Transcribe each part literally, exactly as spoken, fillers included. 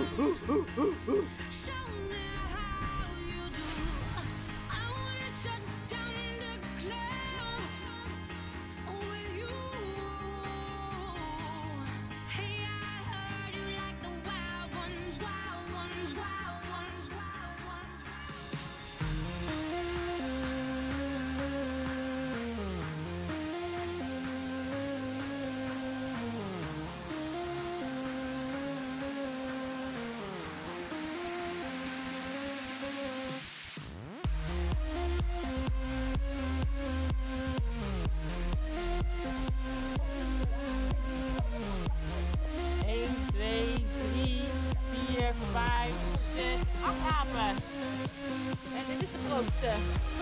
vijf, zes, acht hapen. En dit is de grootste.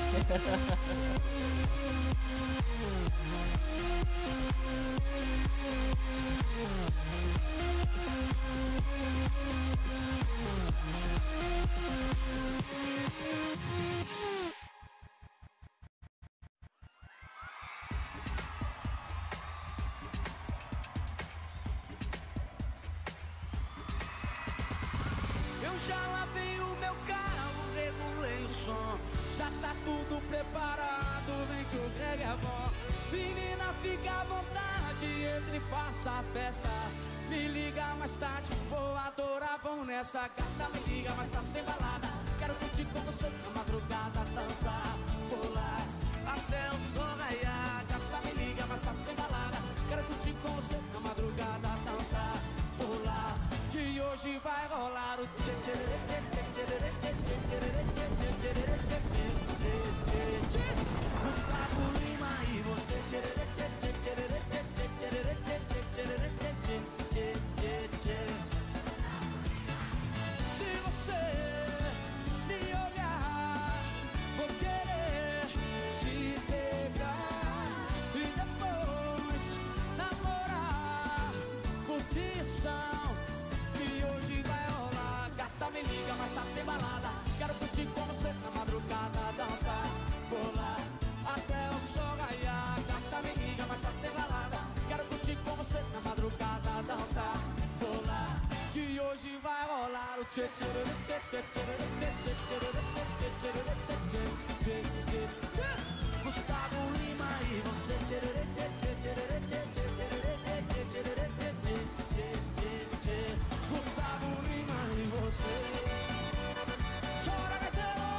Eu já lavei o meu carro, regulei o som. Já tá tudo preparado, vem que o Greg é bom. Menina, fica à vontade, entre e faça a festa. Me liga mais tarde, vou adorar, vamos nessa. Gata, me liga mais tarde, tem balada. Quero curtir com você na madrugada, dançar, pular até o sol raiar. Gata, me liga mais tarde, tem balada. Quero curtir com você na madrugada, dançar, pular. Que hoje vai rolar o tchê tchê tchê tchê tchê tchê tchê tchê tchê tchê. Gustavo Lima e você tchê tchê tchê tchê tchê tchê tchê tchê tchê tchê. Se você me olhar, vou querer te pegar e depois namorar, curtição. Me liga, mas tá sem balada. Quero curtir com você na madrugada, dançar, pular até o sol raiar. Gata, me liga, mas tá sem balada. Quero curtir com você na madrugada, dançar, pular. Que hoje vai rolar o tchê tchê tchê tchê tchê tchê tchê tchê tchê tchê. Gustavo Lima e você tchê tchê tchê tchê tchê tchê tchê tchê tchê. Gustavo Lima e você. Chora, Gaetano!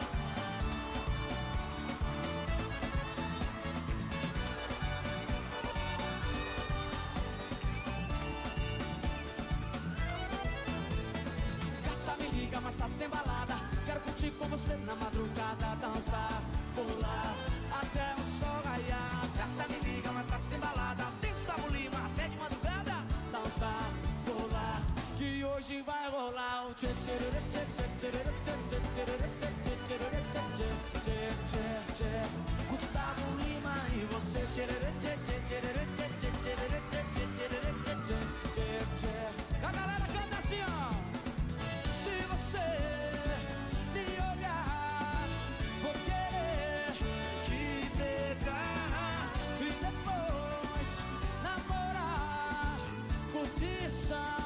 Gata, me liga, mais tarde tem balada. Quero curtir com você na madrugada, dançar, pular até o sol raiar. Gata, me liga, mais tarde tem balada. Tem Gustavo Lima até de madrugada, dançar, pular. Que hoje vai rolar o tchê tchê tchê tchê tchê tchê tchê tchê tchê tchê tchê. Gustavo Lima e você tchê tchê tchê tchê tchê tchê tchê tchê tchê. A galera canta assim, ó. Se você me olhar, vou querer te pegar e depois namorar, curtição.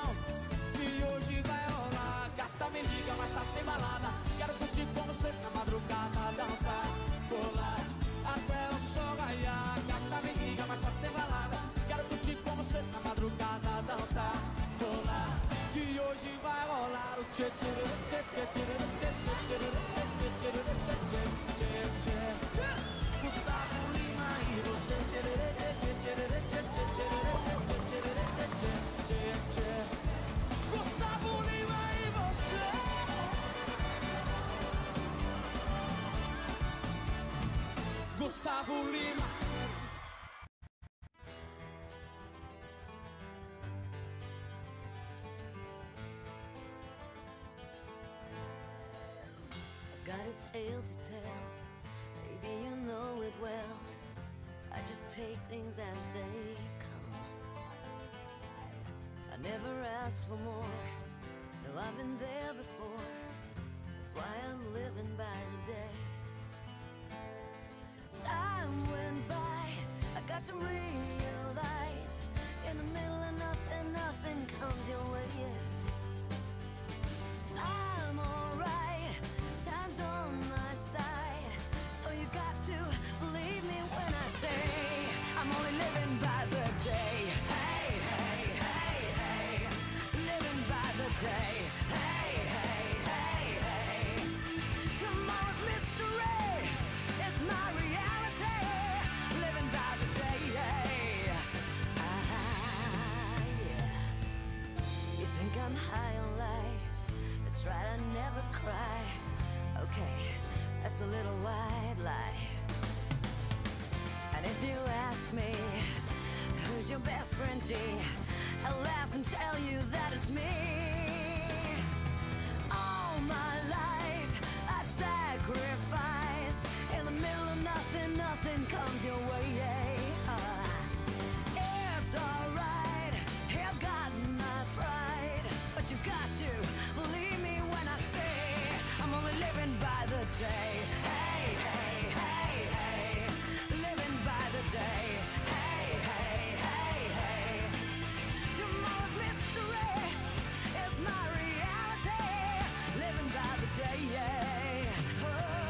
Me liga, mas tá sem balada. Quero curtir com você na madrugada, dançar, pular até o sol raiar. Gata, me liga, mas tá sem balada. Quero curtir com você na madrugada, dançar, pular. Que hoje vai rolar o tchê tchê tchê tchê tchê tchê tchê tchê tchê tchê. Gustavo Lima e você tchê tchê tchê tchê tchê tchê tchê tchê. Gustavo Lima e você. Gustavo Lima. I've got a tale to tell, maybe you know it well. I just take things as they come. I never asked for more, no, I've been there before. That's why I'm living by the day. Time went by, I got to realize, in the middle of nothing, nothing comes your way. white light. And if you ask me, who's your best friend, D? I'll laugh and tell you that it's me. All my life I sacrificed. In the middle of nothing, nothing comes your way. It's alright, I've got my pride, but you got to believe me when I say I'm only living by the day. Hey, hey, hey, hey, living by the day. Hey, hey, hey, hey, tomorrow's mystery is my reality. Living by the day, yeah. Oh.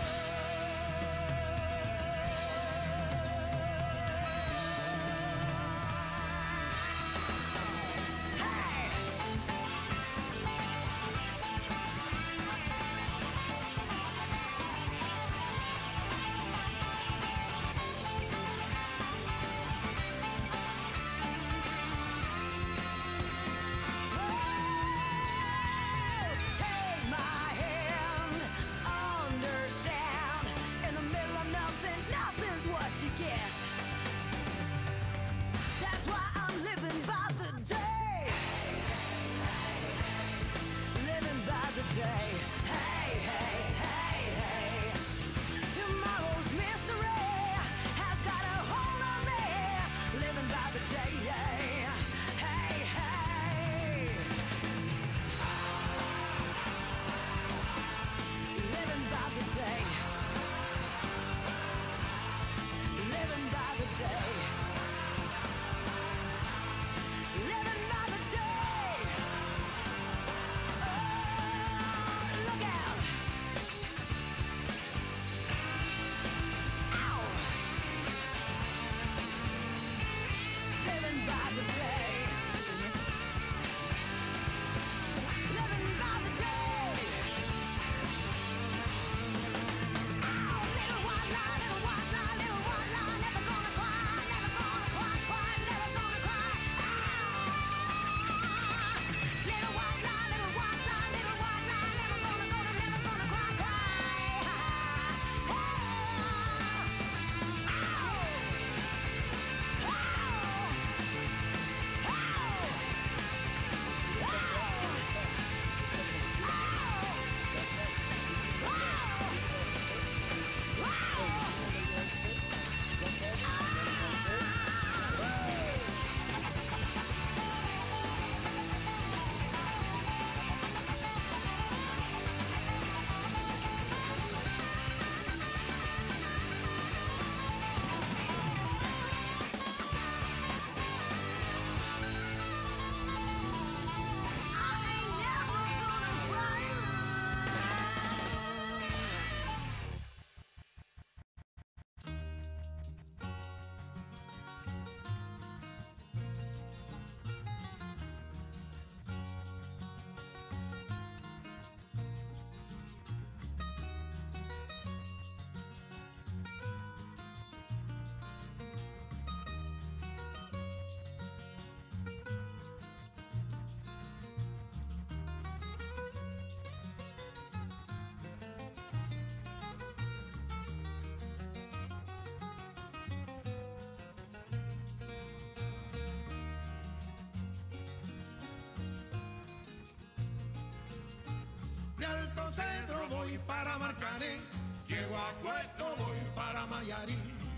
De Alto Cedro voy para Marcané, llego a Puerto, voy para Mayarí.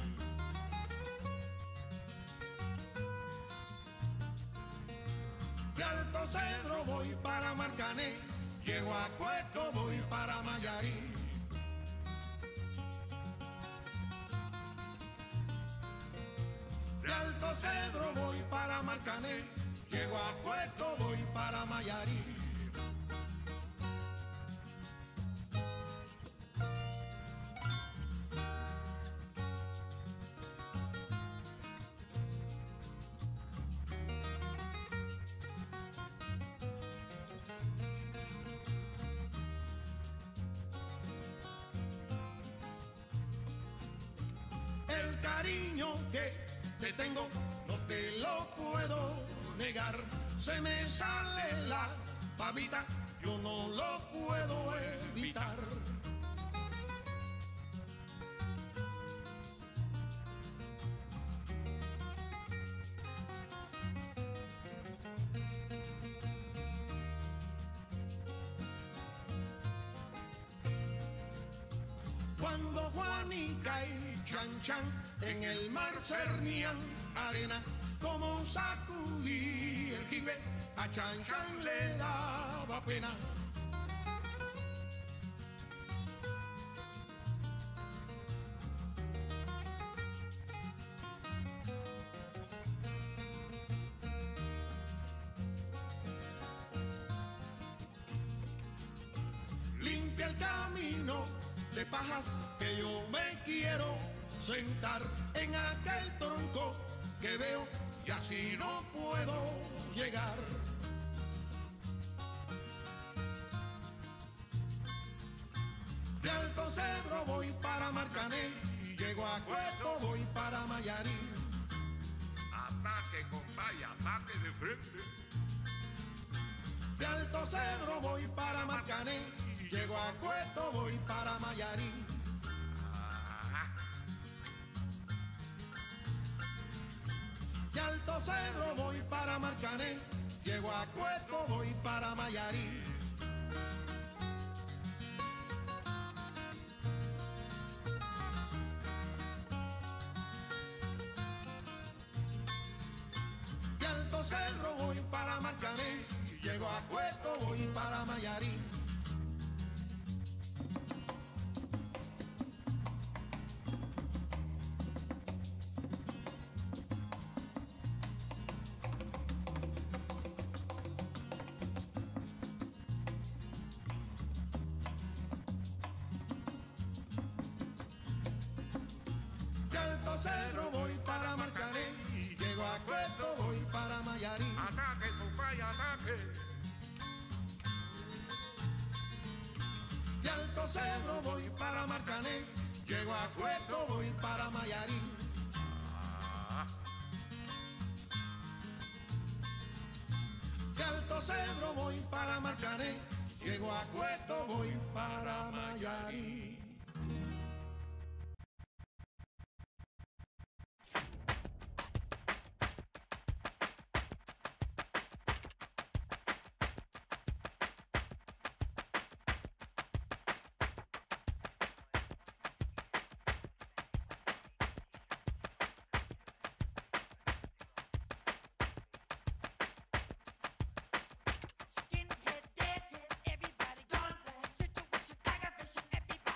De Alto Cedro voy para Marcané, llego a Puerto, voy para Mayarí. De Alto Cedro voy para Marcané, llego a Puerto, voy para Mayarí. El cariño que te tengo no te lo puedo negar. Se me sale la babita, yo no lo puedo evitar. Cuando Juanica y Chan Chan en el mar cernían arena, como sacudí el jibe, a Chan Chan le daba pena. Limpia el camino de pajas que yo me quiero sentar en aquel tronco que veo y así no puedo llegar. De Alto Cedro voy para Marcané y llego a Cueto voy para Mayarí. Ataque, compadre, ataque de frente. De Alto Cedro voy para Marcané, llego a Cueto voy para Mayarí. De Alto Cedro voy para Marcané, llego a Cueto voy para Mayarí. De Alto Cedro voy para Marcané, llego a Cueto voy para Mayarí. De Alto Cedro voy para Marcané, llego a Cueto voy para Mayarí. Ataque, compadre, ataque. De Alto Cedro voy para Marcané, llego a Cueto voy para Mayarí. De Alto Cedro voy para Marcané, llego a Cueto voy para Mayarí. Skinhead, deadhead, everybody gone bad. Situation aggravation, everybody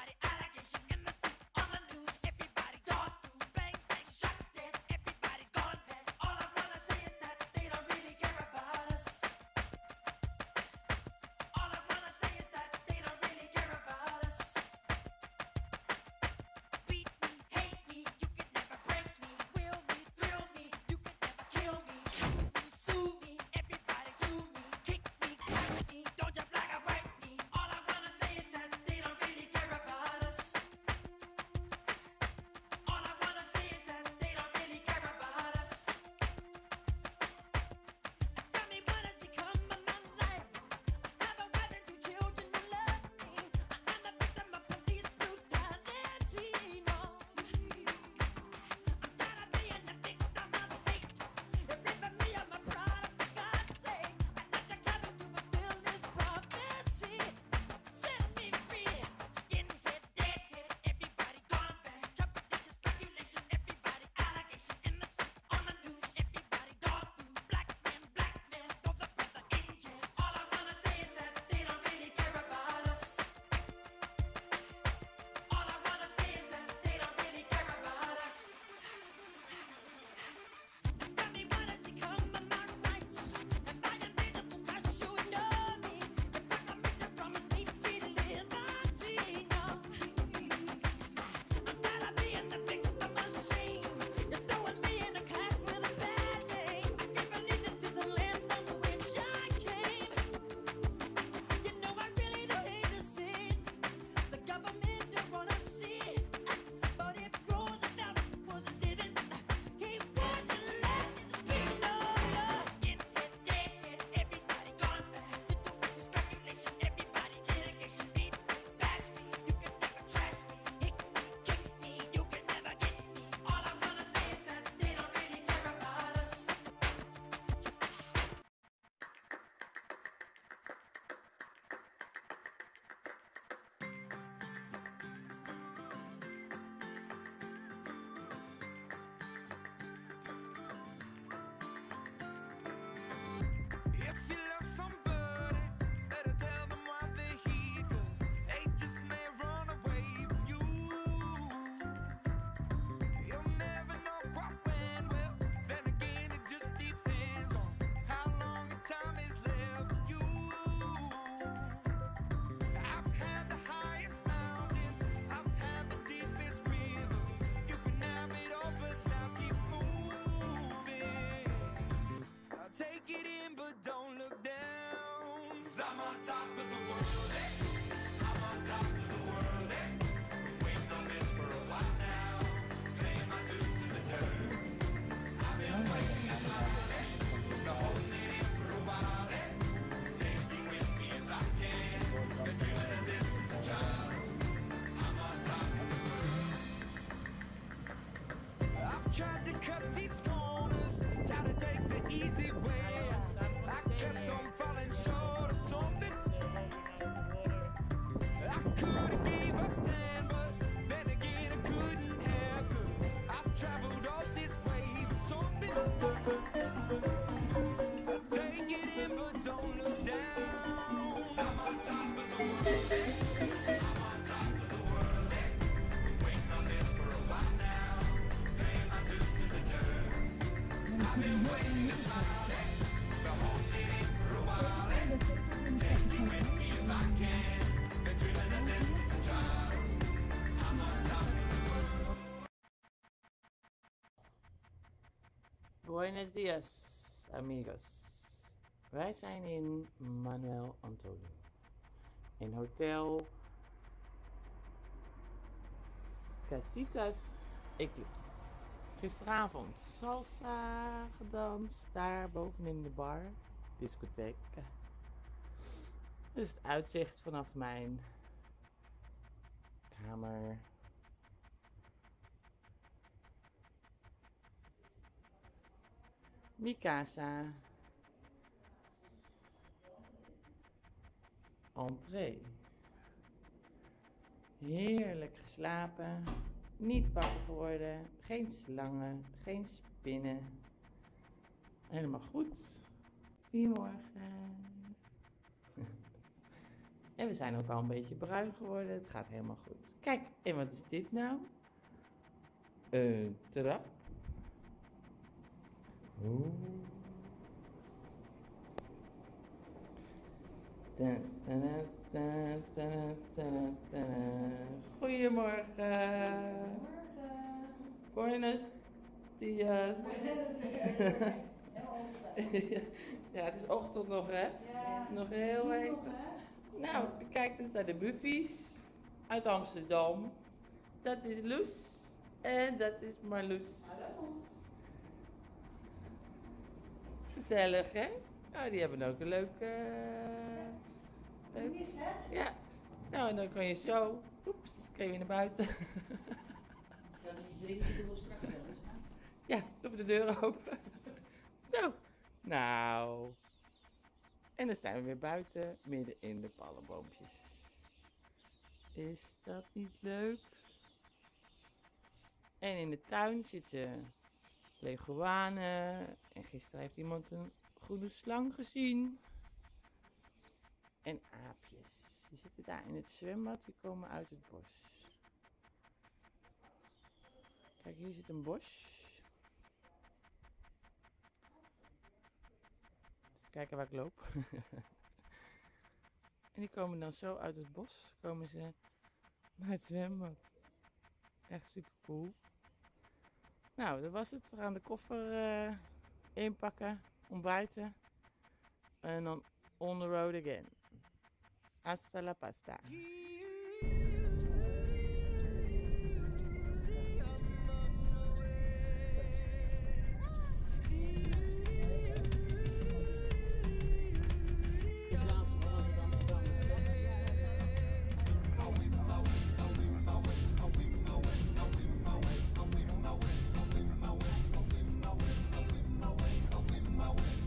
I'm on top of the world, eh? I'm on top of the world, eh? Waiting on this for a while now. Paying my dues to the dirt. I've been waiting this long, eh? Been holding it in for a while, eh? Take me with me if I can. Been dreaming of this since a child. I'm on top of the world. I've tried to cut these corners, tried to take the easy way. I kept on falling short of something. I could have gave up then, but then again I couldn't have, 'cause I've traveled all this way for something. Take it in, but don't look down. I'm on top of the world, eh? I'm on top of the world, eh? Waiting on this for a while now. Paying my dues to the dirt. I've been waiting this long, eh? Been holding it in for a while, eh? Take me with me if I can. Been dreaming of this since a child. I'm on top of the world. Buenos dias, amigos. Wij zijn in Manuel Antonio. In hotel Casitas Eclipse. Gisteravond salsa gedanst, daar bovenin de bar, discotheek. Dit is het uitzicht vanaf mijn kamer. Mi casa. Entree. Heerlijk geslapen. Niet wakker geworden. Geen slangen. Geen spinnen. Helemaal goed. Goedemorgen. En we zijn ook al een beetje bruin geworden. Het gaat helemaal goed. Kijk, en wat is dit nou? Een trap. Oeh. Ta, ta, ta, ta, ta, ta. Goedemorgen. Buenos dias. Ja, het is ochtend nog, hè? Ja. Het is nog heel even. Nou, kijk, dit zijn de buffies uit Amsterdam. Dat is Loes en dat is Marloes. Gezellig, hè? Nou, die hebben ook een leuke... Uh, leuk. Is, hè? Ja. Nou, en dan kan je zo... Oeps, kan je weer naar buiten. Ja, die drinken doen we straks wel eens. Ja, doe de deur open. Zo. Nou. En dan staan we weer buiten, midden in de palmboompjes. Is dat niet leuk? En in de tuin zitten leguanen. En gisteren heeft iemand een groene slang gezien. En aapjes. Die zitten daar in het zwembad, die komen uit het bos. Kijk, hier zit een bos. Even kijken waar ik loop. En die komen dan zo uit het bos, komen ze naar het zwembad. Echt super cool. Nou, dat was het. We gaan de koffer uh, inpakken, ontbijten. En dan on the road again. Hasta la pasta.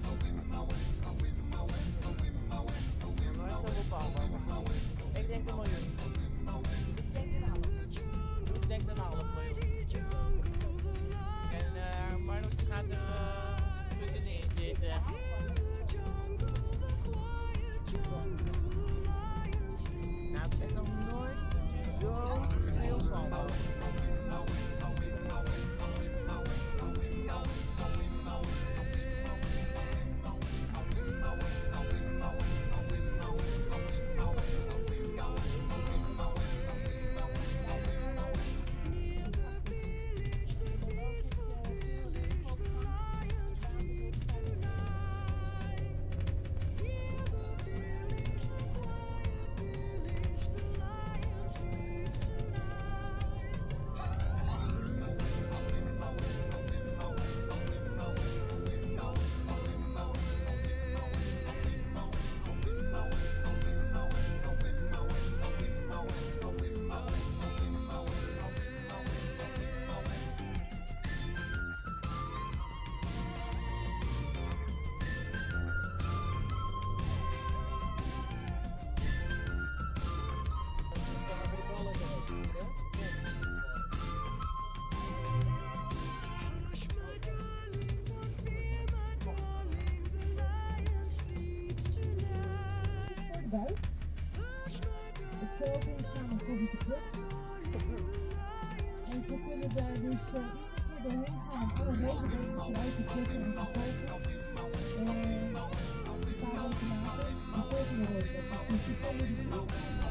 Ik denk een miljoen. buik. Het volgende gaan we voor de club. En we kunnen daar dus uh, iedere keer doorheen gaan. Alle regelregels uit de club en te volgen. Uh, een paar weken later, de volgende workshop. Dus die komen die club.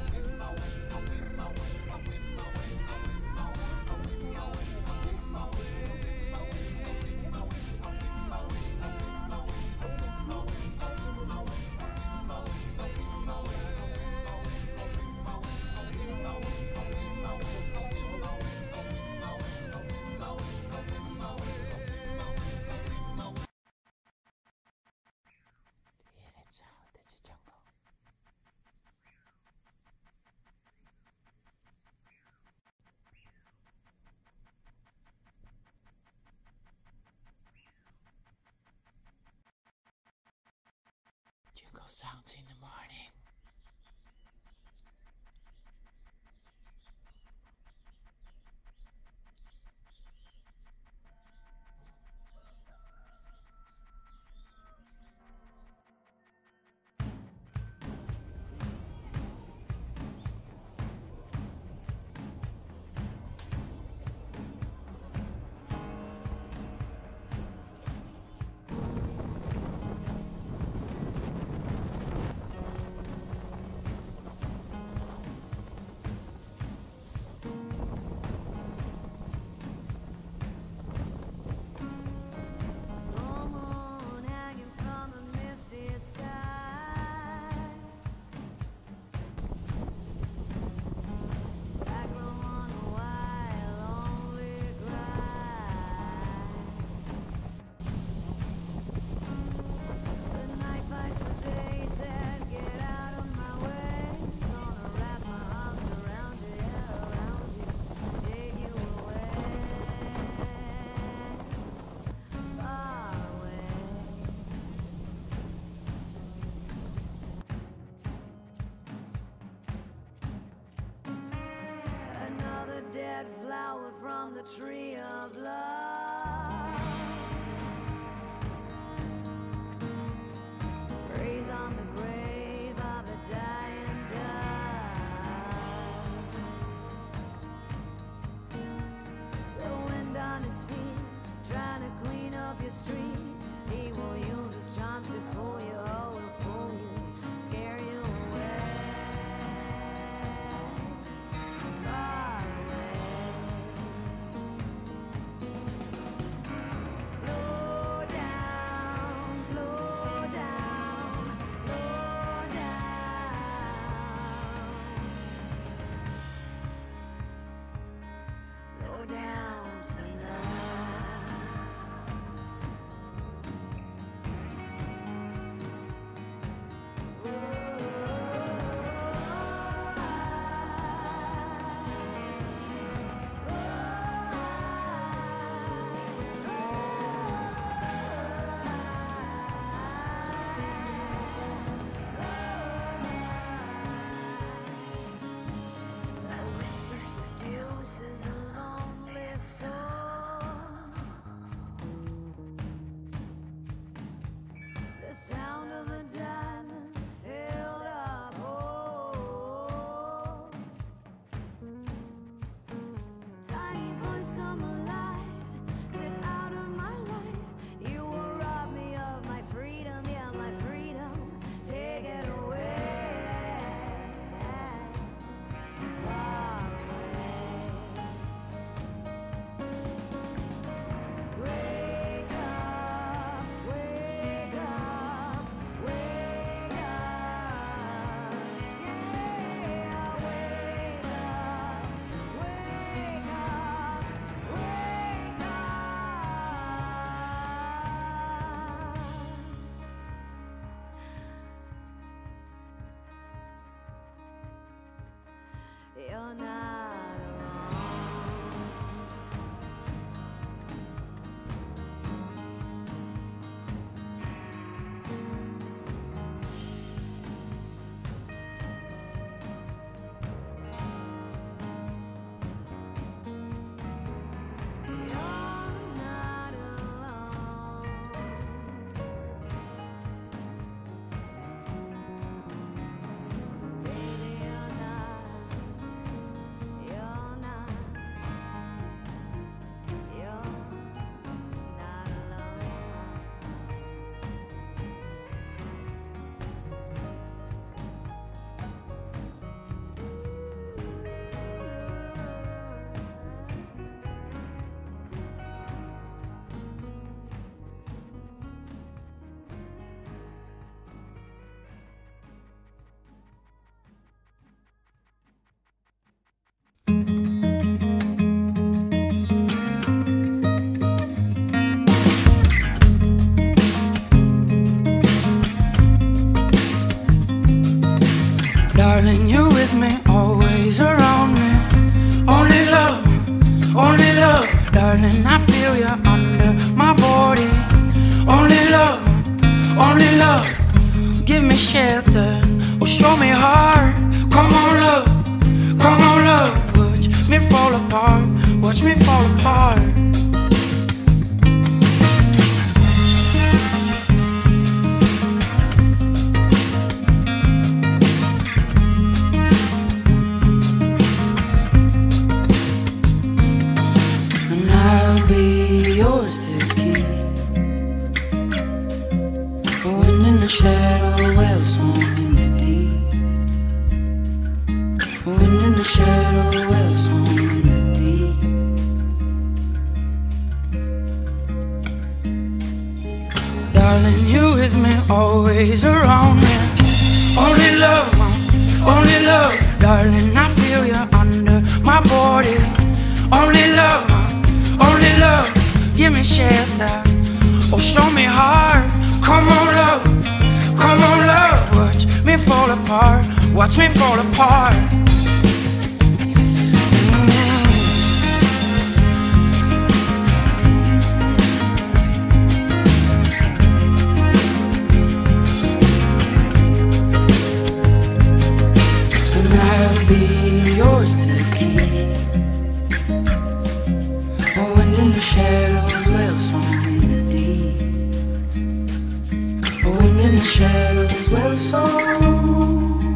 Jungle sounds in the morning. Dead flower from the tree of love. Praise on the grave of a dying dove. The wind on his feet, trying to clean up your street. He will use his charms to fool you, oh, will fool you, scare you away. Far Blow down, blow down, blow down. Blow down some love. Wake always around me. Only love, only love, darling, I feel you under my body. Only love, only love, give me shelter, oh show me heart. Come on love, come on love, watch me fall apart, watch me fall apart. I'll be yours to keep. A wind in the shadows, well, song in the deep. A wind in the shadows, well, song.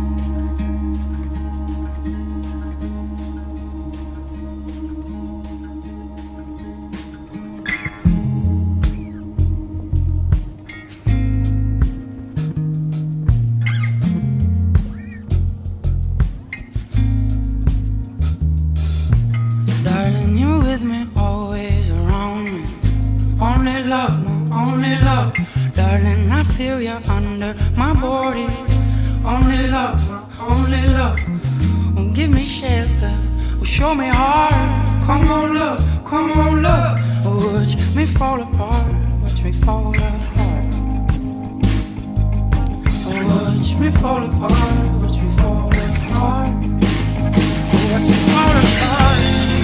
Darling, you're with me, always around me. Only love, my only love. Darling, I feel you under my body. Only love, my only love. Oh, give me shelter, oh, show me heart. Come on, love, come on, love. Oh, watch me fall apart, watch me fall apart. Oh, watch me fall apart, watch me fall apart. Oh, watch me fall apart.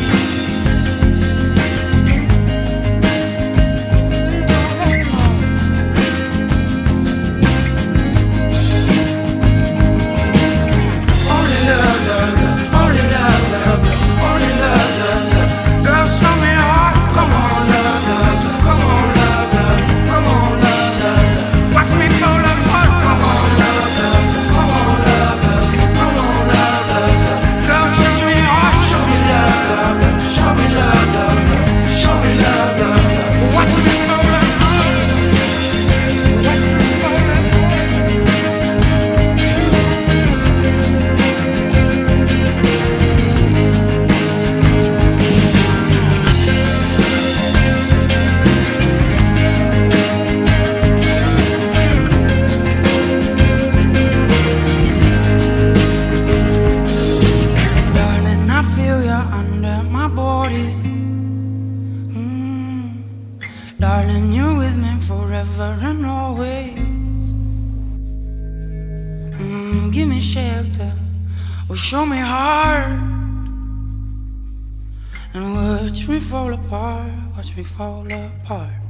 Darling, you're with me forever and always. Mm, give me shelter, or show me heart. And watch me fall apart, watch me fall apart.